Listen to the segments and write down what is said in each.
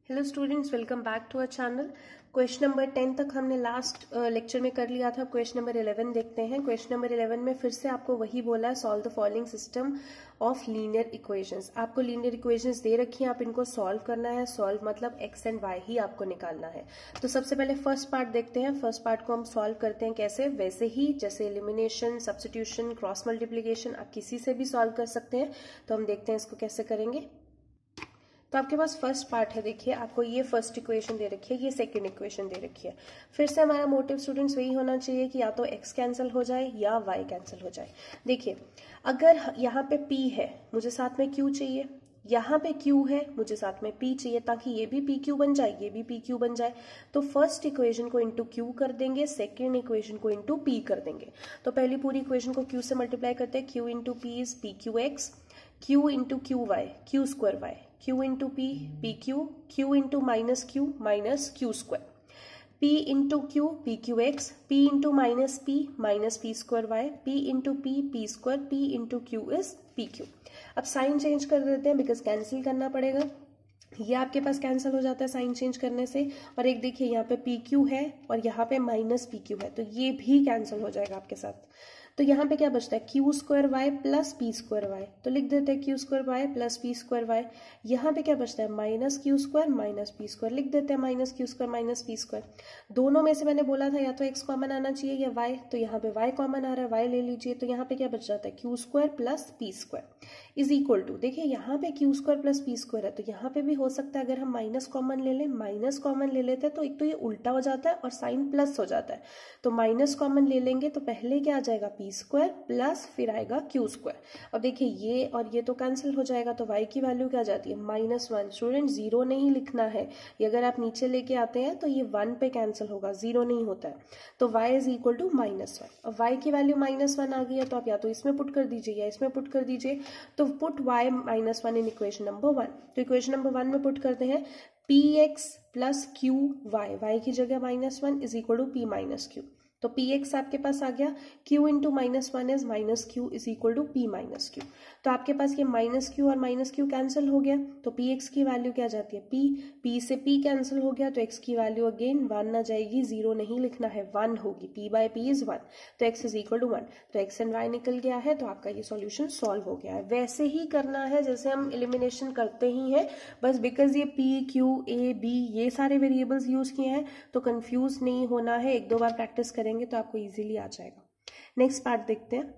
Hello students, welcome back to our channel. Question number 10 तक हमने last lecture में कर लिया था। क्वेश्चन नंबर 11 देखते हैं। क्वेश्चन नंबर 11 में फिर से आपको वही बोला है, solve the following system of linear equations. आपको लीनियर इक्वेशंस दे रखी हैं, आप इनको सॉल्व करना है। सॉल्व मतलब एक्स एंड वाई ही आपको निकालना है। तो सबसे पहले फर्स्ट पार्ट देखते हैं। फर्स्ट पार्ट को हम सॉल्व करते हैं कैसे, वैसे ही जैसे एलिमिनेशन, सब्स्टिट्यूशन, क्रॉस मल्टीप्लीकेशन, आप किसी से भी सॉल्व कर सकते हैं। तो हम देखते हैं इसको कैसे करेंगे। तो आपके पास फर्स्ट पार्ट है, देखिए आपको ये फर्स्ट इक्वेशन दे रखी है, ये सेकंड इक्वेशन दे रखी है। फिर से हमारा मोटिव स्टूडेंट्स वही होना चाहिए कि या तो x कैंसिल हो जाए या y कैंसिल हो जाए। देखिए अगर यहाँ पे p है, मुझे साथ में q चाहिए, यहाँ पे q है, मुझे साथ में p चाहिए, ताकि ये भी pq बन जाए, ये भी pq बन जाए। तो फर्स्ट इक्वेशन को इंटू q कर देंगे, सेकेंड इक्वेशन को इंटू p कर देंगे। तो पहली पूरी इक्वेशन को q से मल्टीप्लाई करते हैं। q into p is pqx, q into q y, q square y, q into p p q, q into minus q square, p into q p q x, p into minus p square y, p into p square, p into q is p q. अब sign change कर देते हैं because cancel करना पड़ेगा। ये आपके पास cancel हो जाता है साइन चेंज करने से। और एक देखिए यहाँ पे पी क्यू है और यहाँ पे माइनस पी क्यू है, तो ये भी कैंसिल हो जाएगा आपके साथ। तो यहाँ पे क्या बचता है, q square y plus p square y. तो लिख देते हैं q square y plus p square y. यहाँ पे क्या बचता है, minus q square minus p square. लिख देते हैं minus q square minus p square. दोनों में से मैंने बोला था या तो एक्स कॉमन आना चाहिए या वाई, तो यहाँ पे वाई कॉमन आ रहा है, वाई ले लीजिए। तो यहाँ पे क्या बच जाता है, q square plus p square is equal to, देखिए यहाँ पे q square plus p square है, तो यहाँ पे भी हो सकता है अगर हम माइनस कॉमन ले लें, माइनस कॉमन ले लेते हैं तो एक तो ये उल्टा हो जाता है और साइन प्लस हो जाता है। तो माइनस कॉमन ले लेंगे तो पहले क्या आ जाएगा, पी स्क्वायर प्लस फिर आएगा क्यू स्क्वायर। अब देखिए ये और ये तो कैंसिल हो जाएगा, तो y की वैल्यू क्या जाती है, -1। स्टूडेंट जीरो नहीं लिखना है, ये अगर आप नीचे लेके आते हैं तो ये 1 पे कैंसिल होगा, जीरो नहीं होता है। तो y इज इक्वल टू -1। अब y की वैल्यू -1 आ गई है, तो आप या तो इसमें पुट कर दीजिए या इसमें पुट कर दीजिए। तो put y -1 in equation number 1। तो इक्वेशन नंबर 1 में पुट करते हैं px plus q y, y की जगह -1 is equal to p minus q. तो px आपके पास आ गया, q into -1 is minus q is equal to p minus q. तो आपके पास ये माइनस क्यू और माइनस क्यू कैंसिल हो गया, तो px की वैल्यू क्या जाती है, p से p कैंसिल हो गया, तो x की वैल्यू अगेन 1 आ जाएगी, जीरो नहीं लिखना है, 1 होगी, p बाय p इज 1, तो x इज इक्वल टू 1। तो x एंड y निकल गया है, तो आपका ये सॉल्यूशन सॉल्व हो गया है। वैसे ही करना है जैसे हम एलिमिनेशन करते ही हैं, बस बिकॉज ये p q a b ये सारे वेरिएबल्स यूज किए हैं तो कंफ्यूज नहीं होना है। एक दो बार प्रैक्टिस करेंगे तो आपको इजीली आ जाएगा। नेक्स्ट पार्ट देखते हैं।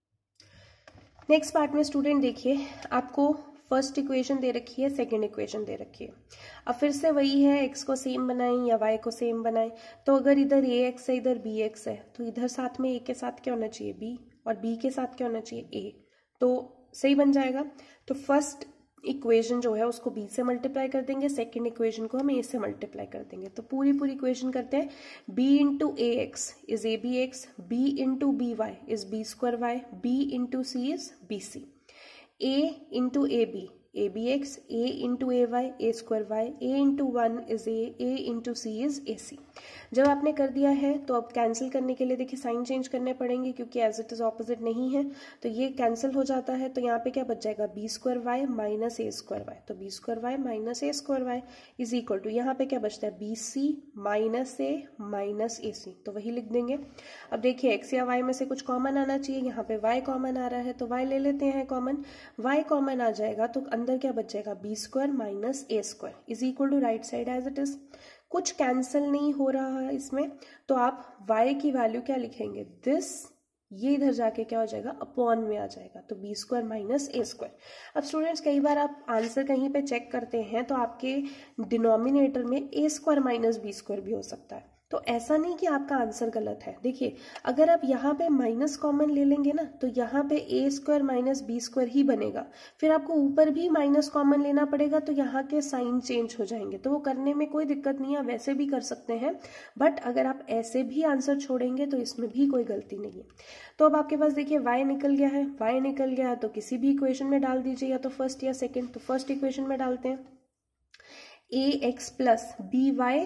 नेक्स्ट पार्ट में स्टूडेंट देखिए आपको फर्स्ट इक्वेशन दे रखी है, सेकंड इक्वेशन दे रखी है। अब फिर से वही है, x को सेम बनाएं या y को सेम बनाएं। तो अगर इधर ax है इधर bx है, तो इधर साथ में a के साथ क्या होना चाहिए, b, और b के साथ क्या होना चाहिए, a, तो सही बन जाएगा। तो फर्स्ट इक्वेशन जो है उसको b से मल्टीप्लाई कर देंगे, सेकंड इक्वेशन को हम a से मल्टीप्लाई कर देंगे। तो पूरी इक्वेशन करते हैं, b into a x is a b x, b into b y is b square y, b into c is b c, a into a b x, a into a y a square y, a into 1 is a into c is a c. जब आपने कर दिया है तो अब cancel करने के लिए देखिए साइन चेंज करने पड़ेंगे, क्योंकि एज इट इज ऑपोजिट नहीं है, तो ये कैंसिल हो जाता है। तो यहाँ पे क्या बच जाएगा, b square y minus a square y, तो b square y minus a square y is equal to, यहाँ पे क्या बचता है, b c minus a minus a c, तो वही लिख देंगे। अब देखिए एक्स या वाई में से कुछ कॉमन आना चाहिए, यहाँ पे वाई कॉमन आ रहा है तो वाई ले लेते हैं कॉमन। वाई कॉमन आ जाएगा तो अंदर क्या बच जाएगा, b square minus a square is equal to right side as it is. कुछ कैंसिल नहीं हो रहा है इसमें, तो आप y की वैल्यू क्या लिखेंगे, दिस, ये इधर जाके क्या हो जाएगा, अपॉन में आ जाएगा, तो b square minus a square. अब स्टूडेंट्स कई बार आप आंसर कहीं पे चेक करते हैं तो आपके डिनोमिनेटर में a square minus b square भी हो सकता है, तो ऐसा नहीं कि आपका आंसर गलत है। देखिए अगर आप यहाँ पे माइनस कॉमन ले लेंगे ना, तो यहाँ पे a square minus b square ही बनेगा, फिर आपको ऊपर भी माइनस कॉमन लेना पड़ेगा, तो यहाँ के साइन चेंज हो जाएंगे। तो वो करने में कोई दिक्कत नहीं है, वैसे भी कर सकते हैं, बट अगर आप ऐसे भी आंसर छोड़ेंगे तो इसमें भी कोई गलती नहीं है। तो अब आपके पास देखिए y निकल गया है, y निकल गया है तो किसी भी इक्वेशन में डाल दीजिए, या तो फर्स्ट या सेकेंड। तो फर्स्ट इक्वेशन में डालते हैं, a x plus b y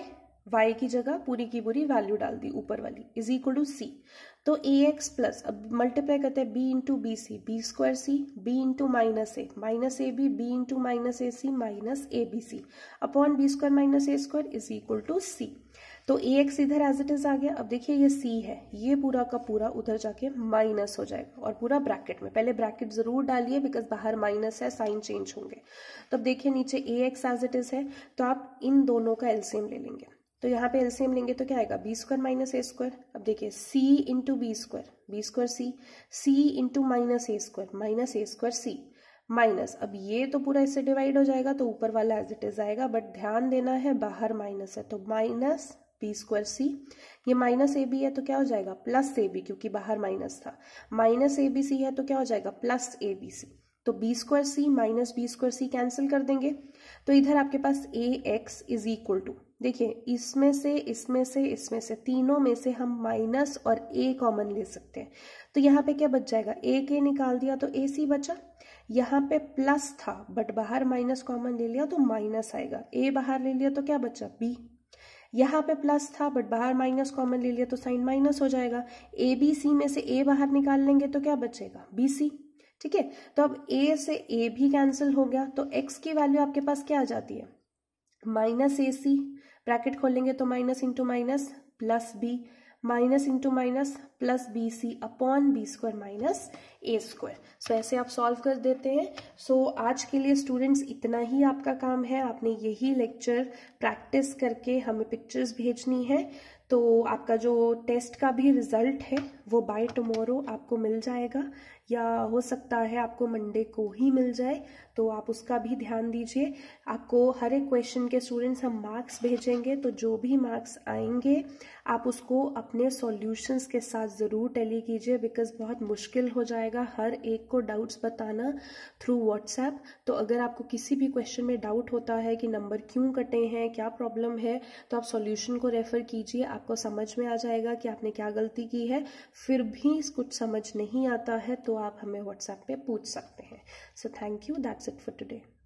y की जगह पूरी की पूरी वैल्यू डाल दी ऊपर वाली, इज इक्वल टू सी। तो ax प्लस, अब मल्टीप्लाई करते हैं b into b c, b square c, b into minus a b, b into minus a c minus a b c upon b square minus a square is equal to c. तो ax इधर as it is आ गया। अब देखिए ये c है, ये पूरा का पूरा उधर जाके माइनस हो जाएगा और पूरा ब्रैकेट में, पहले ब्रैकेट जरूर डालिए बिकॉज बाहर माइनस है, साइन चेंज होंगे। तो अब देखिए नीचे ax एज इट इज है, तो आप इन दोनों का एलसीएम ले लेंगे। तो यहाँ पे एलसीएम लेंगे तो क्या आएगा, b square minus a square. अब देखिए c into b square c into minus a square c minus, अब ये तो पूरा इससे डिवाइड हो जाएगा तो ऊपर वाला एज इट इज आएगा, बट ध्यान देना है बाहर माइनस है तो माइनस बी स्क्वायर सी, ये माइनस ए बी है तो क्या हो जाएगा प्लस ए बी, क्योंकि बाहर माइनस था। माइनस ए बी सी है तो क्या हो जाएगा प्लस ए बी सी। तो b square c minus b square c cancel कर देंगे, तो इधर आपके पास a x is equal to, देखिए इसमें से तीनों में से हम माइनस और ए कॉमन ले सकते हैं। तो यहाँ पे क्या बच जाएगा, ए के निकाल दिया तो ए सी बचा, यहाँ पे प्लस था बट बाहर माइनस कॉमन ले लिया तो माइनस आएगा, ए बाहर ले लिया तो क्या बचा बी, यहाँ पे प्लस था बट बाहर माइनस कॉमन ले लिया तो साइन माइनस हो जाएगा। ए बी सी में से ए बाहर निकाल लेंगे तो क्या बचेगा बी सी। ठीक है, तो अब ए से ए भी कैंसिल हो गया, तो एक्स की वैल्यू आपके पास क्या आ जाती है माइनस ए सी, ब्रैकेट खोलेंगे तो minus into minus plus b, minus into minus plus b c upon b square minus a square. So ऐसे आप सॉल्व कर देते हैं। सो आज के लिए स्टूडेंट्स इतना ही आपका काम है, आपने यही लेक्चर प्रैक्टिस करके हमें पिक्चर्स भेजनी है। तो आपका जो टेस्ट का भी रिजल्ट है वो बाय टुमारो आपको मिल जाएगा, या हो सकता है आपको मंडे को ही मिल जाए, तो आप उसका भी ध्यान दीजिए। आपको हर एक क्वेश्चन के स्टूडेंट्स हम मार्क्स भेजेंगे, तो जो भी मार्क्स आएंगे आप उसको अपने सॉल्यूशंस के साथ ज़रूर टैली कीजिए, बिकॉज बहुत मुश्किल हो जाएगा हर एक को डाउट्स बताना थ्रू व्हाट्सएप। तो अगर आपको किसी भी क्वेश्चन में डाउट होता है कि नंबर क्यों कटे हैं, क्या प्रॉब्लम है, तो आप सॉल्यूशन को रेफर कीजिए, आपको समझ में आ जाएगा कि आपने क्या गलती की है। फिर भी कुछ समझ नहीं आता है तो आप हमें व्हाट्सएप पे पूछ सकते हैं। So thank you, that's it for today.